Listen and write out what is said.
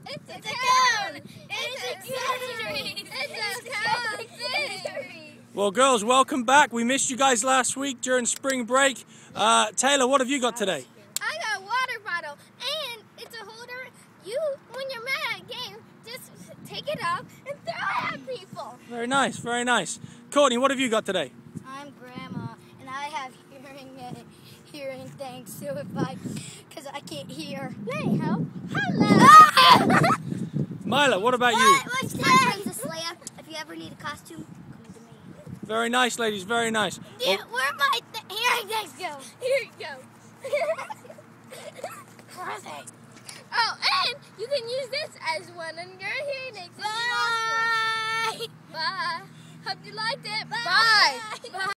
It's a cone! It's accessories! It's a cone! Well, girls, welcome back. We missed you guys last week during spring break. Taylor, what have you got today? I got a water bottle, and it's a holder. When you're mad at a game, just take it off and throw it at people. Very nice, very nice. Courtney, what have you got today? I'm Grandma, and I have hearing things, so because I can't hear. Hey, help. Hello. Mila, what about you? What's that? I'm Princess Leia. If you ever need a costume, come to me. Very nice, ladies, very nice. Dude, where my hearing things go? Here you go. Perfect. Oh, and you can use this as one on your hearing aids. Bye. Bye. Hope you liked it. Bye. Bye.